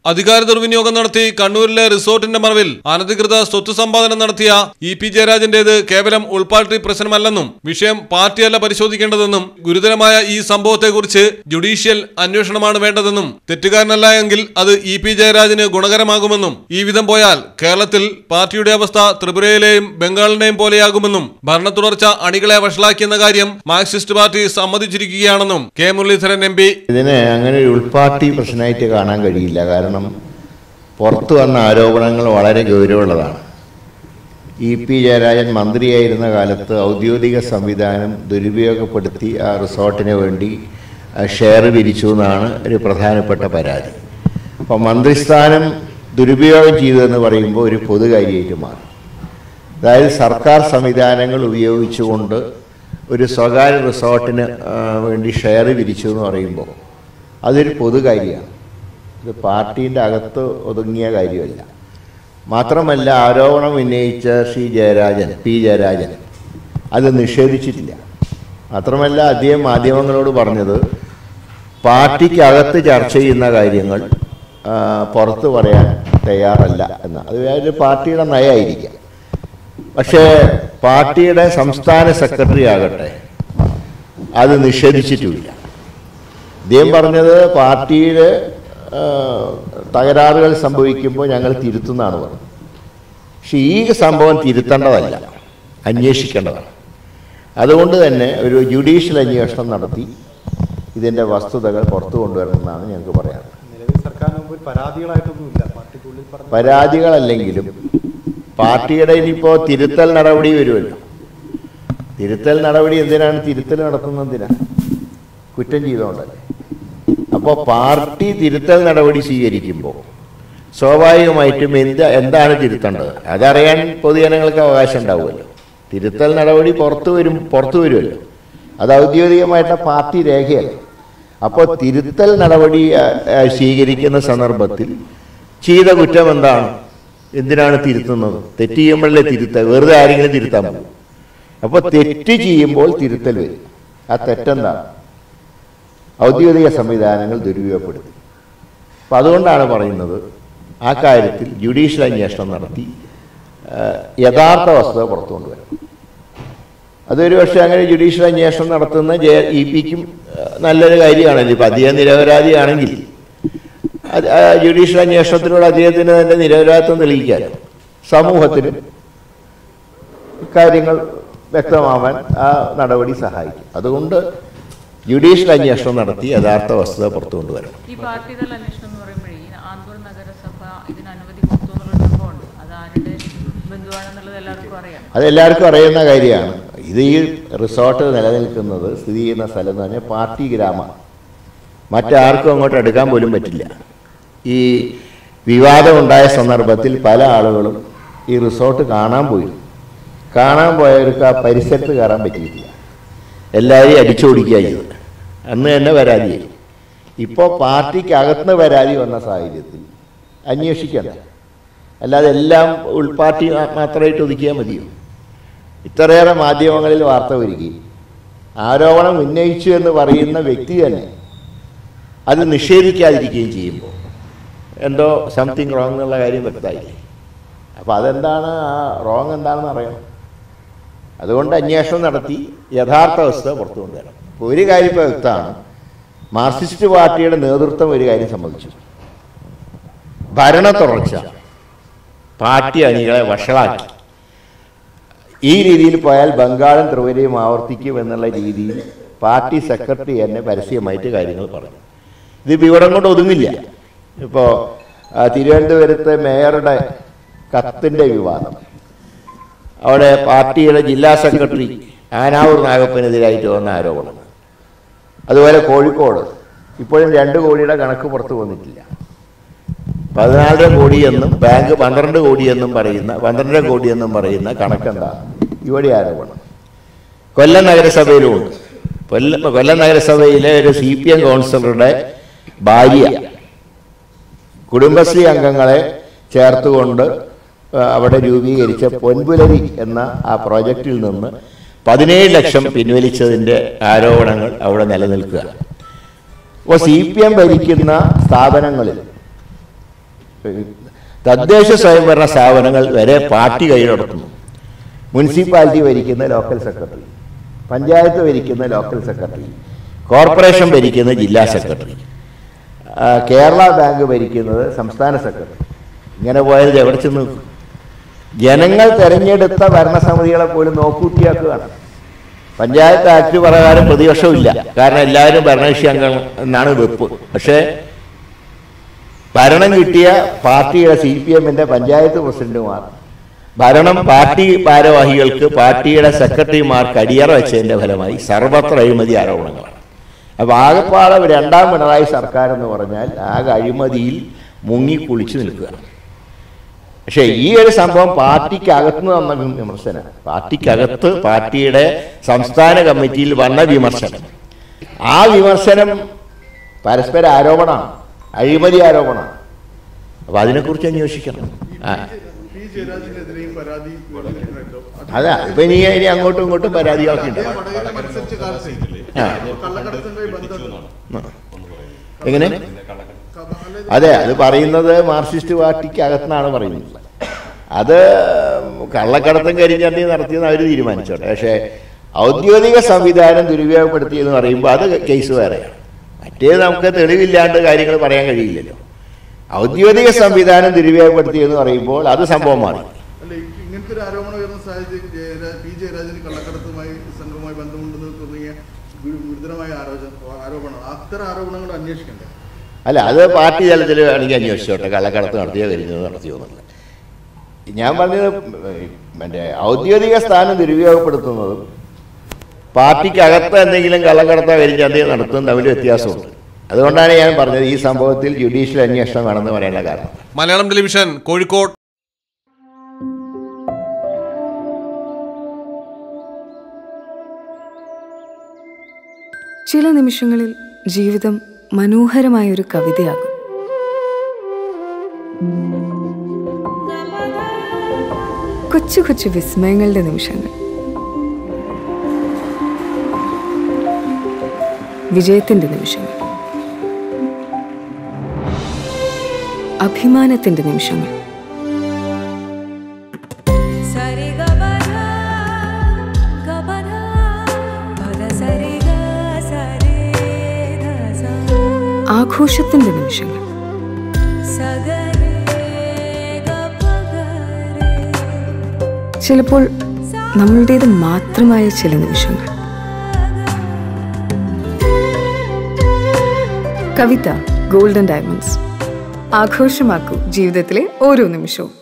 അധികാര ദുർവിനിയോഗം നടത്തി കണ്ണൂരിലെ റിസോർട്ടിന്റെ മറവിൽ അനധികൃത സ്വത്ത് സമ്പാദനം നടത്തിയ ഇ.പി. ജയരാജന്റേത് കേവലം ഉൾപാർട്ടി പ്രശ്നമല്ലെന്നും വിഷയം പാർട്ടിയല്ല പരിശോധിക്കേണ്ടതെന്നും ഗുരുതരമായ ഈ സംഭവത്തെക്കുറിച്ച് ജുഡീഷ്യൽ അന്വേഷണമാണ് വേണ്ടതെന്നും തെറ്റുകാരനല്ല എങ്കിൽ അത് ഇ.പി. ജയരാജന് ഗുണകരമാകുമെന്നും ഈ വിധം പോയാൽ കേരളത്തിൽ പാർട്ടിയുടെ അവസ്ഥ ത്രിപുരയിലെയും ബംഗാളിന്റെയും പോലെയാകുമെന്നും ഭരണ തുടർച്ച അണികളെ വഷളാക്കിയെന്ന കാര്യം മാർക്സിസ്റ്റ് പാർട്ടി സമ്മതിച്ചിരിക്കുകയാണെന്നും കെ മുരളീധരൻ എം പി. ഇതിനെ അങ്ങനെ ഒരു ഉൾപാർട്ടി പ്രശ്നമായിട്ട് കാണാൻ കഴിയില്ല. കാരണം പുറത്തു വന്ന ആരോപണങ്ങൾ വളരെ ഗൗരവമുള്ളതാണ്. ഇ.പി. ജയരാജൻ മന്ത്രിയായിരുന്ന കാലത്ത് ഔദ്യോഗിക സംവിധാനം ദുരുപയോഗപ്പെടുത്തി ആ റിസോർട്ടിന് വേണ്ടി ഷെയർ പിരിച്ചു എന്നാണ് ഒരു പ്രധാനപ്പെട്ട പരാതി. അപ്പോൾ മന്ത്രിസ്ഥാനം ദുരുപയോഗം ചെയ്തതെന്ന് പറയുമ്പോൾ ഒരു പൊതുകാര്യമായിട്ട് മാറും. അതായത് സർക്കാർ സംവിധാനങ്ങൾ ഉപയോഗിച്ചുകൊണ്ട് ഒരു സ്വകാര്യ റിസോർട്ടിന് വേണ്ടി ഷെയർ പിരിച്ചു എന്ന് പറയുമ്പോൾ അതൊരു പൊതുകാര്യമാണ്. ഇത് പാർട്ടീൻ്റെ അകത്ത് ഒതുങ്ങിയ കാര്യമല്ല. മാത്രമല്ല, ആരോപണം ഉന്നയിച്ച പി ജയരാജൻ അത് നിഷേധിച്ചിട്ടില്ല. മാത്രമല്ല, അദ്ദേഹം മാധ്യമങ്ങളോട് പറഞ്ഞത് പാർട്ടിക്കകത്ത് ചർച്ച ചെയ്യുന്ന കാര്യങ്ങൾ പുറത്ത് പറയാൻ തയ്യാറല്ല എന്ന്. അത് ഒരു പാർട്ടിയുടെ നയമായിരിക്കാം. പക്ഷേ പാർട്ടിയുടെ സംസ്ഥാന സെക്രട്ടറി ആകട്ടെ അത് നിഷേധിച്ചിട്ടുമില്ല. അദ്ദേഹം പറഞ്ഞത് പാർട്ടിയിൽ തകരാറുകൾ സംഭവിക്കുമ്പോൾ ഞങ്ങൾ തിരുത്തുന്നതാണ് പറഞ്ഞത്. പക്ഷെ ഈ സംഭവം തിരുത്തേണ്ടതല്ല, അന്വേഷിക്കേണ്ടതാണ്. അതുകൊണ്ട് തന്നെ ഒരു ജുഡീഷ്യൽ അന്വേഷണം നടത്തി ഇതിൻ്റെ വസ്തുതകൾ പുറത്തു കൊണ്ടുവരണമെന്നാണ് ഞങ്ങൾക്ക് പറയാനുള്ളത്. പരാതികളല്ലെങ്കിലും പാർട്ടിയുടെ ഇനിയിപ്പോൾ തിരുത്തൽ നടപടി വരുമല്ലോ. തിരുത്തൽ നടപടി എന്തിനാണ് തിരുത്തൽ നടത്തുന്നതിനാണ്? കുറ്റം ചെയ്തുകൊണ്ടല്ലേ. അപ്പോൾ പാർട്ടി തിരുത്തൽ നടപടി സ്വീകരിക്കുമ്പോൾ സ്വാഭാവികമായിട്ടും എന്താണ് തിരുത്തേണ്ടത് അതറിയാൻ പൊതുജനങ്ങൾക്ക് അവകാശം ഉണ്ടാവുമല്ലോ. തിരുത്തൽ നടപടി പുറത്തു വരുമല്ലോ. അത് ഔദ്യോഗികമായിട്ട് പാർട്ടി രേഖയല്ല. അപ്പോൾ തിരുത്തൽ നടപടി സ്വീകരിക്കുന്ന സന്ദർഭത്തിൽ ചെയ്ത കുറ്റം എന്താണ്? എന്തിനാണ് തിരുത്തുന്നത്? തെറ്റ് ചെയ്യുമ്പോഴല്ലേ തിരുത്തൽ, വെറുതെ ആരെങ്കിലും തിരുത്താൻ പോകും. അപ്പോൾ തെറ്റ് ചെയ്യുമ്പോൾ തിരുത്തൽ വരും. ആ തെറ്റെന്താണ്? ഔദ്യോഗിക സംവിധാനങ്ങൾ ദുരുപയോഗപ്പെടുത്തി. അപ്പം അതുകൊണ്ടാണ് പറയുന്നത് ആ കാര്യത്തിൽ ജുഡീഷ്യൽ അന്വേഷണം നടത്തി യഥാർത്ഥ വസ്തുത പുറത്തു കൊണ്ടുവരണം. അതൊരു പക്ഷേ അങ്ങനെ ജുഡീഷ്യൽ അന്വേഷണം നടത്തുന്ന ഇ.പിക്കും നല്ലൊരു കാര്യമാണല്ലോ. ഇപ്പം അദ്ദേഹം നിരപരാധിയാണെങ്കിൽ ജുഡീഷ്യൽ അന്വേഷണത്തിലൂടെ അദ്ദേഹത്തിന് തന്നെ നിരപരാധിത്വം തെളിയിക്കാനും സമൂഹത്തിന് കാര്യങ്ങൾ വ്യക്തമാവാൻ ആ നടപടി സഹായിക്കും. അതുകൊണ്ട് ജുഡീഷ്യൽ അന്വേഷണം നടത്തി യഥാർത്ഥ വസ്തുത പുറത്തു കൊണ്ടുവരണം. ഈ പാർട്ടിതല അന്വേഷണം എന്ന് പറയുമ്പോഴേ ആന്തൂർ നഗരസഭ ഇതിന് അനുമതി കൊടുത്തു എന്നുള്ളൊരു സംഭവമുണ്ട്. അത് ആരുടെ ബന്ധുവാണെന്നുള്ളത് എല്ലാവർക്കും അറിയാം. അതെല്ലാവർക്കും അറിയുന്ന കാര്യമാണ്. ഇത് ഈ റിസോർട്ട് നിലനിൽക്കുന്നത് സ്ഥിതി ചെയ്യുന്ന സ്ഥലം എന്ന് പറഞ്ഞാൽ പാർട്ടി ഗ്രാമമാണ്. മറ്റാർക്കും അങ്ങോട്ട് എടുക്കാൻ പോലും പറ്റില്ല. ഈ വിവാദമുണ്ടായ സന്ദർഭത്തിൽ പല ആളുകളും ഈ റിസോർട്ട് കാണാൻ പോയവർക്ക് ആ പരിസരത്ത് കയറാൻ പറ്റിയിട്ടില്ല. എല്ലാവരെയും അടിച്ചോടിക്കുക ചെയ്തത്. അന്ന് തന്നെ പരാതിയായി. ഇപ്പോൾ പാർട്ടിക്ക് അകത്തുനിന്ന് പരാതി വന്ന സാഹചര്യത്തിൽ അന്വേഷിക്കണ്ട. അല്ലാതെ എല്ലാം ഉൾപാർട്ടി മാത്രമായിട്ട് ഒതുക്കിയാൽ മതിയോ? ഇത്രയേറെ മാധ്യമങ്ങളിൽ വാർത്ത വരികയും ആരോപണം ഉന്നയിച്ചു എന്ന് പറയുന്ന വ്യക്തി തന്നെ അത് നിഷേധിക്കാതിരിക്കുകയും ചെയ്യുമ്പോൾ എന്തോ സംതിങ് റോങ് എന്നുള്ള കാര്യം വ്യക്തമായില്ലേ? അപ്പോൾ അതെന്താണ്, ആ റോങ് എന്താണെന്ന് അറിയണം. അതുകൊണ്ട് അന്വേഷണം നടത്തി യഥാർത്ഥ വസ്തുത പുറത്തു കൊണ്ടുവരണം. ഇപ്പോൾ ഒരു കാര്യം ഇപ്പോൾ വ്യക്തമാണ്, മാർക്സിസ്റ്റ് പാർട്ടിയുടെ നേതൃത്വം ഒരു കാര്യം സംബന്ധിച്ചു. ഭരണ തുടർച്ച പാർട്ടി അണികളെ വഷളാക്കി. ഈ രീതിയിൽ പോയാൽ ബംഗാളും ത്രിപുരയും ആവർത്തിക്കും എന്നുള്ള രീതിയിൽ പാർട്ടി സെക്രട്ടറി തന്നെ പരസ്യമായിട്ട് കാര്യങ്ങൾ പറഞ്ഞു. ഇത് വിവരം കൊണ്ട് ഒതുങ്ങില്ല. ഇപ്പോൾ തിരുവനന്തപുരത്തെ മേയറുടെ കത്തിൻ്റെ വിവാദം, അവിടെ പാർട്ടിയുടെ ജില്ലാ സെക്രട്ടറി ആനാവൂർ നാഗപ്പനെതിരായിട്ട് വന്ന ആരോപണം. അതുപോലെ കോഴിക്കോട് ഇപ്പോഴും 2 കോടിയുടെ കണക്ക് പുറത്തു വന്നിട്ടില്ല. 14 കോടിയെന്നും ബാങ്ക് 12 കോടിയെന്നും പറയുന്ന 12 കോടിയെന്നും പറയുന്ന കണക്കെന്താ? ഇവിടെ ആരോപണം. കൊല്ലം നഗരസഭയിലുമുണ്ട്. കൊല്ലം നഗരസഭയിലെ ഒരു CPM കൗൺസിലറുടെ ഭാര്യ കുടുംബശ്രീ അംഗങ്ങളെ ചേർത്തുകൊണ്ട് അവിടെ രൂപീകരിച്ച പൊൻപുലരി എന്ന ആ പ്രോജക്റ്റിൽ നിന്ന് 17 ലക്ഷം പിൻവലിച്ചതിൻ്റെ ആരോപണങ്ങൾ അവിടെ നിലനിൽക്കുക. അപ്പോൾ CPM ഭരിക്കുന്ന സ്ഥാപനങ്ങളിൽ തദ്ദേശ സ്വയംഭരണ സ്ഥാപനങ്ങൾ വരെ പാർട്ടി കൈയടത്തുന്നു. മുനിസിപ്പാലിറ്റി ഭരിക്കുന്ന ലോക്കൽ സെക്രട്ടറി, പഞ്ചായത്ത് ഭരിക്കുന്ന ലോക്കൽ സെക്രട്ടറി, കോർപ്പറേഷൻ ഭരിക്കുന്ന ജില്ലാ സെക്രട്ടറി, കേരള ബാങ്ക് ഭരിക്കുന്നത് സംസ്ഥാന സെക്രട്ടറി. ഇങ്ങനെ പോയത് എവിടെ ചെന്ന് നിൽക്കും? ജനങ്ങൾ തെരഞ്ഞെടുത്ത ഭരണസമിതികളെ പോലും നോക്കൂട്ടിയാക്കുകയാണ്. പഞ്ചായത്ത് ആക്ട് പ്രകാരം പ്രതിപക്ഷമില്ല, കാരണം എല്ലാവരും ഭരണകക്ഷി അംഗങ്ങൾ എന്നാണ് വെപ്പ്. പക്ഷേ ഭരണം കിട്ടിയ പാർട്ടിയുടെ CPM-ന്റെ പഞ്ചായത്ത് പ്രസിഡന്റുമാർ ഭരണം പാർട്ടി ഭാരവാഹികൾക്ക് പാർട്ടിയുടെ സെക്രട്ടറിമാർക്ക് അടിയറ വെച്ചതിൻ്റെ ഫലമായി സർവത്ര അഴിമതി ആരോപണങ്ങളാണ്. അപ്പോൾ ആകെപ്പാടെ രണ്ടാം പിണറായി സർക്കാർ എന്ന് പറഞ്ഞാൽ ആകെ അഴിമതിയിൽ മുങ്ങിക്കുളിച്ചു നിൽക്കുകയാണ്. പക്ഷേ ഈ ഒരു സംഭവം പാർട്ടിക്കകത്ത് വന്ന വിമർശനം, പാർട്ടിക്കകത്ത് പാർട്ടിയുടെ സംസ്ഥാന കമ്മിറ്റിയിൽ വന്ന വിമർശനം, ആ വിമർശനം പരസ്പര ആരോപണമാണ്, അഴിമതി ആരോപണമാണ്. അപ്പോൾ അതിനെക്കുറിച്ച് അന്വേഷിക്കണം. അതാ ഇപ്പം ഇനി അങ്ങോട്ടും ഇങ്ങോട്ടും പരാതികളൊക്കെയുണ്ട്. എങ്ങനെ? അതെ, അത് പറയുന്നത് മാർക്സിസ്റ്റ് പാർട്ടിക്ക് അകത്തുനിന്നാണ് പറയുന്നത്. അത് കള്ളക്കടത്തും കരിഞ്ചന്തി നടത്തിയെന്ന് അവർ തീരുമാനിച്ചോട്ടെ. പക്ഷേ ഔദ്യോഗിക സംവിധാനം ദുരുപയോഗപ്പെടുത്തിയെന്ന് പറയുമ്പോൾ അത് കേസ് വേറെയാണ്. മറ്റേത് നമുക്ക് തെളിവില്ലാണ്ട് കാര്യങ്ങൾ പറയാൻ കഴിയില്ലല്ലോ. ഔദ്യോഗിക സംവിധാനം ദുരുപയോഗപ്പെടുത്തിയെന്ന് പറയുമ്പോൾ അത് സംഭവം മാറി. ഇങ്ങനത്തെ ഒരു ആരോപണം ഉയർന്ന സാഹചര്യത്തിൽ പി ജയരാജന് കള്ളക്കടത്തുമായി സംഘവുമായി ബന്ധമുണ്ടെന്ന് തുടങ്ങിയ ഗുരുതരമായ ആരോപണം, അത്തരം ആരോപണങ്ങൾ അന്വേഷിക്കണ്ടേ? അല്ല, അത് പാർട്ടി തലത്തിൽ വേണമെങ്കിൽ അന്വേഷിച്ചോട്ടെ, കള്ളക്കടത്ത് നടത്തിയോ കരിഞ്ഞത് നടത്തിയോ എന്നുള്ളത്. ഞാൻ പറഞ്ഞത് മറ്റേ ഔദ്യോഗിക സ്ഥാനം ദുരുപയോഗപ്പെടുത്തുന്നതും പാർട്ടിക്കകത്ത് എന്തെങ്കിലും കള്ളക്കടത്തോ കരിഞ്ഞതോ നടത്തുന്നതും തമ്മിൽ വ്യത്യാസമുണ്ട്. അതുകൊണ്ടാണ് ഞാൻ പറഞ്ഞത് ഈ സംഭവത്തിൽ ജുഡീഷ്യൽ അന്വേഷണം വേണമെന്ന് പറയാനുള്ള കാരണം. മലയാളം ടെലിവിഷൻ, കോഴിക്കോട്. ചില നിമിഷങ്ങളിൽ ജീവിതം മനോഹരമായൊരു കവിതയാകും. കൊച്ചു കൊച്ചു വിസ്മയങ്ങളുടെ നിമിഷങ്ങൾ, വിജയത്തിന്റെ നിമിഷങ്ങൾ, അഭിമാനത്തിന്റെ നിമിഷങ്ങൾ. ആഘോഷത്തിന്റെ നിമിഷങ്ങൾ, ചിലപ്പോൾ നമ്മളുടേത് മാത്രമായ ചില നിമിഷങ്ങൾ. കവിത ഗോൾഡൻ ഡയമണ്ട്സ്. ആഘോഷമാക്കൂ ജീവിതത്തിലെ ഓരോ നിമിഷവും.